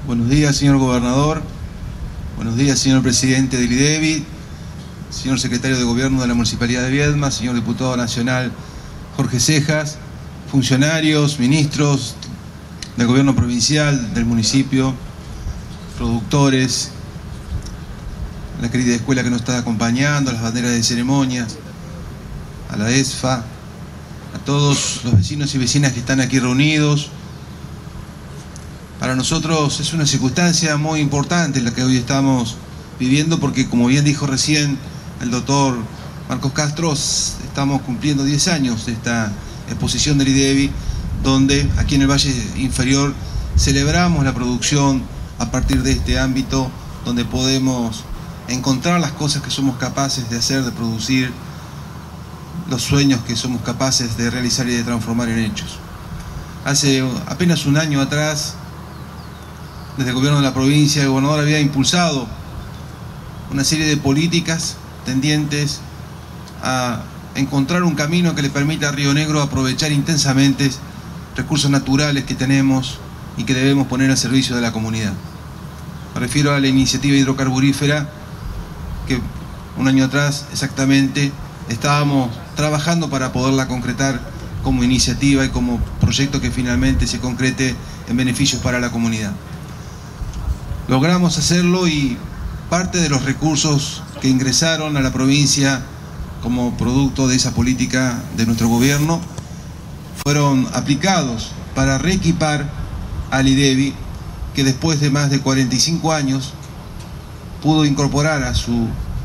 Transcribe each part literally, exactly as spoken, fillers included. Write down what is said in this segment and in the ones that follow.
Buenos días, señor gobernador. Buenos días, señor presidente del I D E B I, señor secretario de Gobierno de la Municipalidad de Viedma, señor diputado nacional Jorge Cejas, funcionarios, ministros del Gobierno provincial, del municipio, productores, la querida escuela que nos está acompañando, a las banderas de ceremonias, a la E S F A, a todos los vecinos y vecinas que están aquí reunidos. Para nosotros es una circunstancia muy importante la que hoy estamos viviendo, porque como bien dijo recién el doctor Marcos Castro, estamos cumpliendo diez años de esta exposición del I D E B I, donde aquí en el Valle Inferior celebramos la producción a partir de este ámbito, donde podemos encontrar las cosas que somos capaces de hacer, de producir, los sueños que somos capaces de realizar y de transformar en hechos. Hace apenas un año atrás, desde el gobierno de la provincia, el gobernador había impulsado una serie de políticas tendientes a encontrar un camino que le permita a Río Negro aprovechar intensamente recursos naturales que tenemos y que debemos poner al servicio de la comunidad. Me refiero a la iniciativa hidrocarburífera que un año atrás exactamente estábamos trabajando para poderla concretar como iniciativa y como proyecto que finalmente se concrete en beneficios para la comunidad. Logramos hacerlo y parte de los recursos que ingresaron a la provincia como producto de esa política de nuestro gobierno fueron aplicados para reequipar al I D E B I, que después de más de cuarenta y cinco años pudo incorporar a su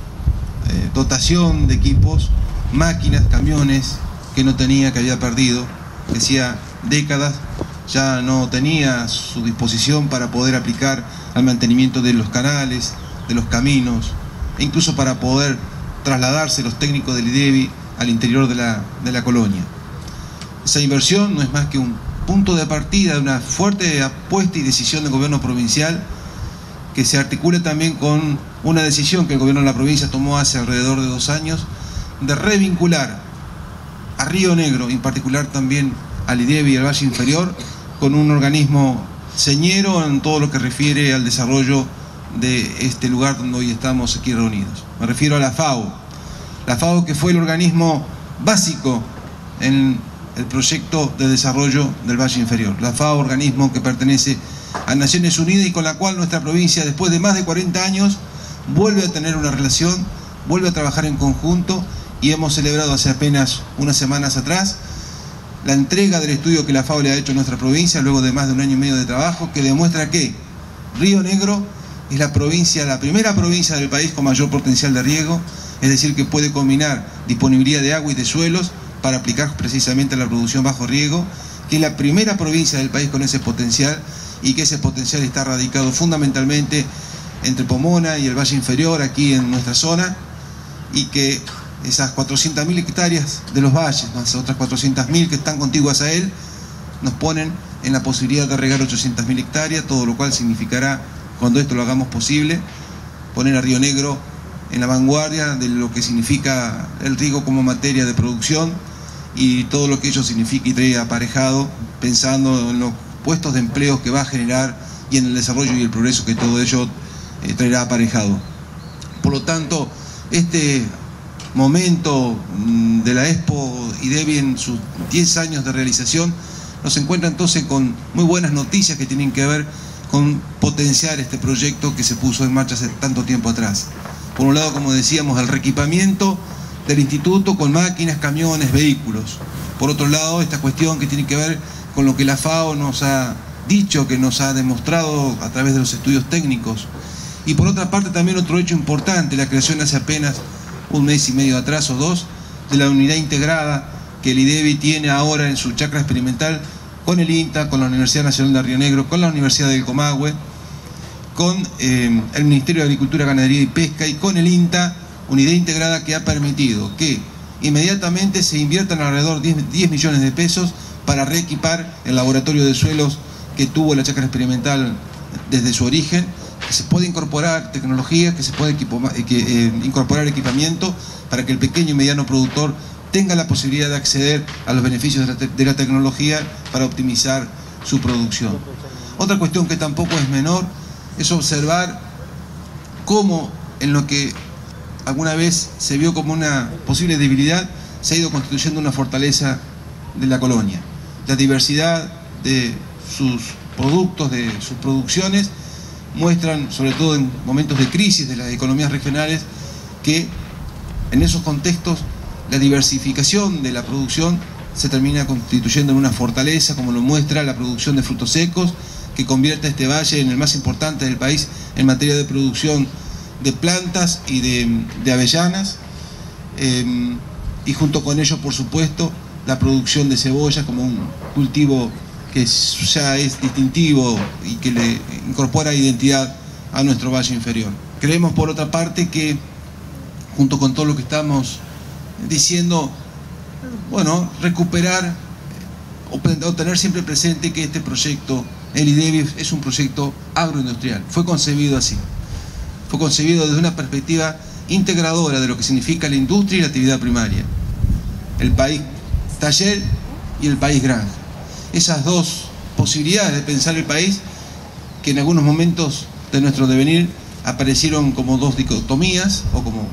eh, dotación de equipos máquinas, camiones que no tenía, que había perdido, que hacía décadas ya no tenía a su disposición para poder aplicar al mantenimiento de los canales, de los caminos, e incluso para poder trasladarse los técnicos del I D E B I al interior de la, de la colonia. Esa inversión no es más que un punto de partida de una fuerte apuesta y decisión del gobierno provincial, que se articula también con una decisión que el gobierno de la provincia tomó hace alrededor de dos años, de revincular a Río Negro, en particular también al I D E B I y al Valle Inferior, con un organismo señero en todo lo que refiere al desarrollo de este lugar donde hoy estamos aquí reunidos. Me refiero a la FAO. La FAO, que fue el organismo básico en el proyecto de desarrollo del Valle Inferior. La FAO, organismo que pertenece a Naciones Unidas y con la cual nuestra provincia, después de más de cuarenta años, vuelve a tener una relación, vuelve a trabajar en conjunto, y hemos celebrado hace apenas unas semanas atrás la entrega del estudio que la FAO le ha hecho a nuestra provincia luego de más de un año y medio de trabajo, que demuestra que Río Negro es la provincia, la primera provincia del país con mayor potencial de riego, es decir, que puede combinar disponibilidad de agua y de suelos para aplicar precisamente la producción bajo riego, que es la primera provincia del país con ese potencial, y que ese potencial está radicado fundamentalmente entre Pomona y el Valle Inferior, aquí en nuestra zona, y que esas cuatrocientas mil hectáreas de los valles, más otras cuatrocientas mil que están contiguas a él, nos ponen en la posibilidad de regar ochocientas mil hectáreas, todo lo cual significará, cuando esto lo hagamos posible, poner a Río Negro en la vanguardia de lo que significa el riego como materia de producción y todo lo que ello significa y trae aparejado, pensando en los puestos de empleo que va a generar y en el desarrollo y el progreso que todo ello eh, traerá aparejado. Por lo tanto, este momento de la Expo I D E B I en sus diez años de realización nos encuentra entonces con muy buenas noticias que tienen que ver con potenciar este proyecto que se puso en marcha hace tanto tiempo atrás. Por un lado, como decíamos, el reequipamiento del instituto con máquinas, camiones, vehículos. Por otro lado, esta cuestión que tiene que ver con lo que la FAO nos ha dicho, que nos ha demostrado a través de los estudios técnicos. Y por otra parte también otro hecho importante, la creación hace apenas un mes y medio atrás o dos, de la unidad integrada que el I D E B I tiene ahora en su chacra experimental con el INTA, con la Universidad Nacional de Río Negro, con la Universidad del Comahue, con eh, el Ministerio de Agricultura, Ganadería y Pesca y con el INTA, unidad integrada que ha permitido que inmediatamente se inviertan alrededor de diez millones de pesos para reequipar el laboratorio de suelos que tuvo la chacra experimental desde su origen, que se puede incorporar tecnología, que se puede equipo, que, eh, incorporar equipamiento para que el pequeño y mediano productor tenga la posibilidad de acceder a los beneficios de la, te de la tecnología para optimizar su producción. Otra cuestión que tampoco es menor es observar cómo en lo que alguna vez se vio como una posible debilidad, se ha ido constituyendo una fortaleza de la colonia. La diversidad de sus productos, de sus producciones, muestran, sobre todo en momentos de crisis de las economías regionales, que en esos contextos la diversificación de la producción se termina constituyendo en una fortaleza, como lo muestra la producción de frutos secos, que convierte a este valle en el más importante del país en materia de producción de plantas y de, de avellanas, eh, y junto con ello, por supuesto, la producción de cebolla como un cultivo que ya es distintivo y que le incorpora identidad a nuestro valle inferior. Creemos, por otra parte, que junto con todo lo que estamos diciendo, bueno, recuperar o tener siempre presente que este proyecto, el IDEBI, es un proyecto agroindustrial. Fue concebido así. Fue concebido desde una perspectiva integradora de lo que significa la industria y la actividad primaria. El país taller y el país granja. Esas dos posibilidades de pensar el país, que en algunos momentos de nuestro devenir aparecieron como dos dicotomías o como,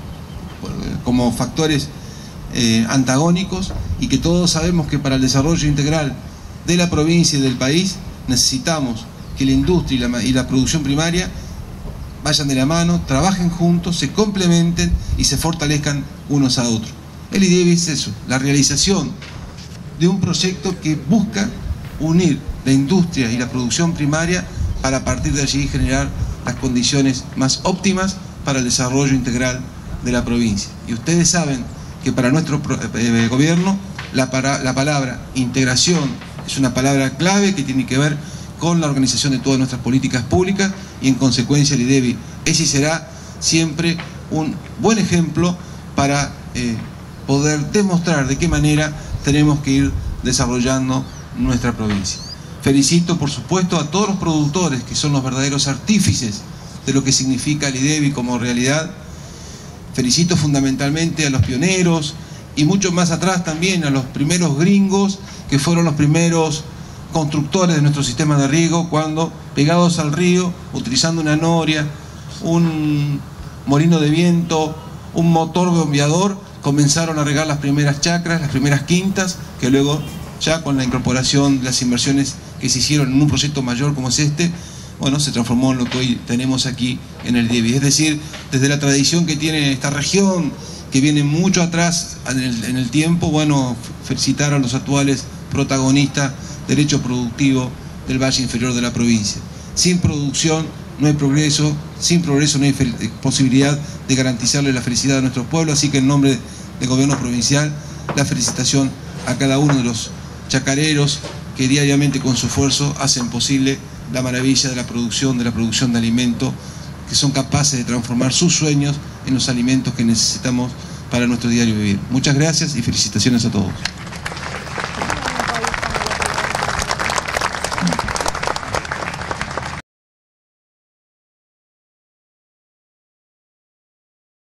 como factores eh, antagónicos, y que todos sabemos que para el desarrollo integral de la provincia y del país necesitamos que la industria y la, y la producción primaria vayan de la mano, trabajen juntos, se complementen y se fortalezcan unos a otros. El IDEBI es eso, la realización de un proyecto que busca unir la industria y la producción primaria para a partir de allí generar las condiciones más óptimas para el desarrollo integral de la provincia. Y ustedes saben que para nuestro eh, gobierno la, para, la palabra integración es una palabra clave que tiene que ver con la organización de todas nuestras políticas públicas, y en consecuencia el IDEBI es y será siempre un buen ejemplo para eh, poder demostrar de qué manera tenemos que ir desarrollando nuestra provincia. Felicito, por supuesto, a todos los productores que son los verdaderos artífices de lo que significa el IDEBI como realidad. Felicito fundamentalmente a los pioneros y mucho más atrás también a los primeros gringos que fueron los primeros constructores de nuestro sistema de riego, cuando pegados al río, utilizando una noria, un molino de viento, un motor bombeador, comenzaron a regar las primeras chacras, las primeras quintas, que luego ya con la incorporación de las inversiones que se hicieron en un proyecto mayor como es este, bueno, se transformó en lo que hoy tenemos aquí en el IDEBI. Es decir, desde la tradición que tiene esta región, que viene mucho atrás en el, en el tiempo, bueno, felicitar a los actuales protagonistas del hecho productivo del valle inferior de la provincia. Sin producción no hay progreso, sin progreso no hay posibilidad de garantizarle la felicidad a nuestro pueblo, así que en nombre del gobierno provincial, la felicitación a cada uno de los chacareros que diariamente con su esfuerzo hacen posible la maravilla de la producción, de la producción de alimentos, que son capaces de transformar sus sueños en los alimentos que necesitamos para nuestro diario vivir. Muchas gracias y felicitaciones a todos.